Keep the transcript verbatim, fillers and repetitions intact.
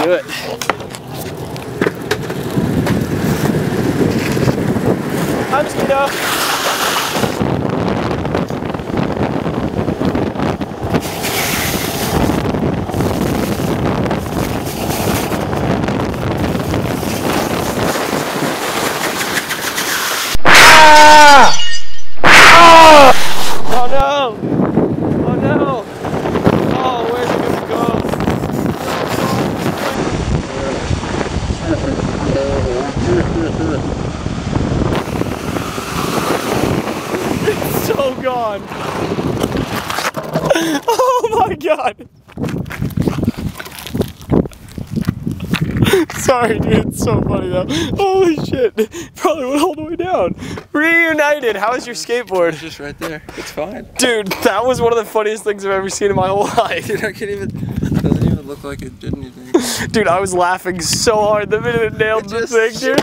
do it. Hi, mosquito. Ah! Oh! Oh no! Oh no! Oh, where's it gonna go? It's so gone. Oh my god. Sorry dude, it's so funny though. Holy shit. Probably went all the way down. Reunited. How is your skateboard? It's just right there. It's fine. Dude, that was one of the funniest things I've ever seen in my whole life. Dude, I can't even, it doesn't even look like it did anything. Dude, I was laughing so hard the minute it nailed It the just thing, dude.